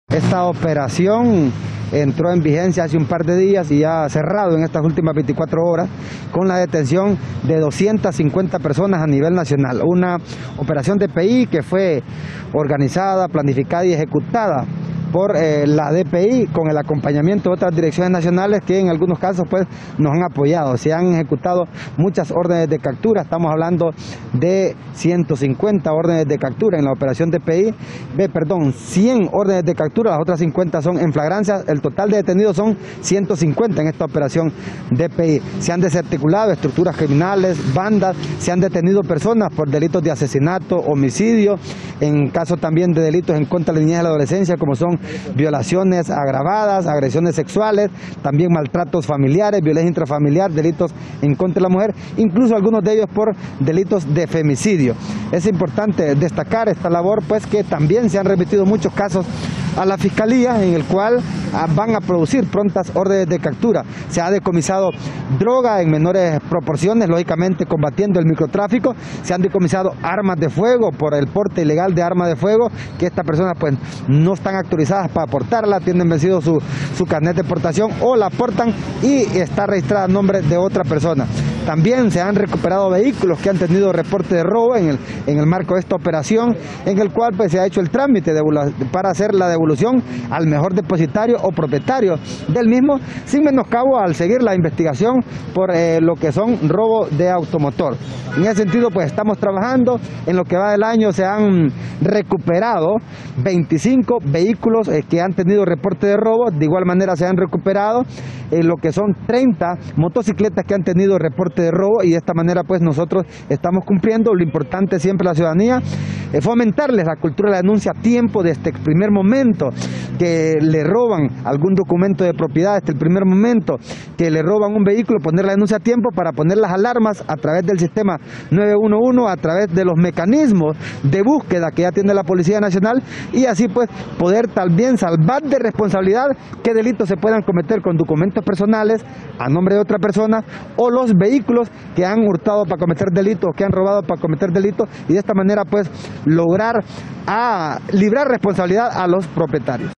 Esta operación entró en vigencia hace un par de días y ha cerrado en estas últimas 24 horas con la detención de 250 personas a nivel nacional. Una operación DPI que fue organizada, planificada y ejecutada por la DPI con el acompañamiento de otras direcciones nacionales que en algunos casos pues nos han apoyado. Se han ejecutado muchas órdenes de captura, estamos hablando de 150 órdenes de captura en la operación DPI, 100 órdenes de captura, las otras 50 son en flagrancia, el total de detenidos son 150 en esta operación DPI. Se han desarticulado estructuras criminales, bandas, se han detenido personas por delitos de asesinato, homicidio, en caso también de delitos en contra de la niñez y la adolescencia como son violaciones agravadas, agresiones sexuales, también maltratos familiares, violencia intrafamiliar, delitos en contra de la mujer, incluso algunos de ellos por delitos de femicidio. Es importante destacar esta labor, pues que también se han remitido muchos casos a la Fiscalía, en el cual van a producir prontas órdenes de captura. Se ha decomisado droga en menores proporciones, lógicamente combatiendo el microtráfico. Se han decomisado armas de fuego por el porte ilegal de armas de fuego, que estas personas pues no están autorizadas para portarla, tienen vencido su carnet de portación o la portan y está registrada a nombre de otra persona. También se han recuperado vehículos que han tenido reporte de robo en el marco de esta operación, en el cual pues se ha hecho el trámite para hacer la devolución al mejor depositario o propietario del mismo, sin menoscabo al seguir la investigación por lo que son robos de automotor. En ese sentido pues estamos trabajando, en lo que va del año se han recuperado 25 vehículos que han tenido reporte de robo, de igual manera se han recuperado lo que son 30 motocicletas que han tenido reporte de robo, y de esta manera pues nosotros estamos cumpliendo. Lo importante siempre la ciudadanía, fomentarles la cultura de la denuncia a tiempo desde el primer momento que le roban algún documento de propiedad, desde el primer momento que le roban un vehículo, poner la denuncia a tiempo para poner las alarmas a través del sistema 911, a través de los mecanismos de búsqueda que ya tiene la Policía Nacional, y así pues poder también salvar de responsabilidad que delitos se puedan cometer con documentos personales a nombre de otra persona, o los vehículos que han hurtado para cometer delitos, que han robado para cometer delitos, y de esta manera pues lograr librar responsabilidad a los propietarios.